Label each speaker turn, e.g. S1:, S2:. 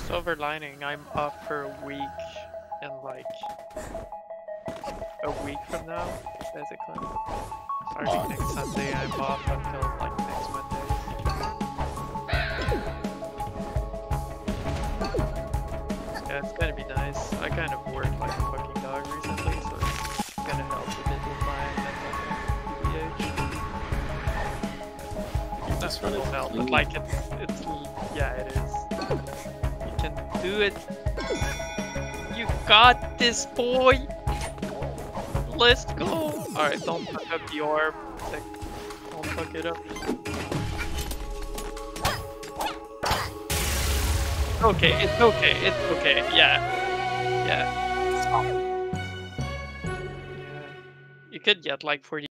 S1: Silver lining, I'm off for a week and like a week from now, basically. Starting next Sunday, I'm off until like next Monday. Yeah, it's gonna be nice. I kind of worked like a fucking dog recently, so it's gonna help a bit with my mental PH. That's what it felt, but like it's yeah, it is. You can do it. You got this, boy. Let's go. All right, don't fuck up the orb. Don't fuck it up. Okay, it's okay. It's okay. Yeah. Yeah. You could get like 40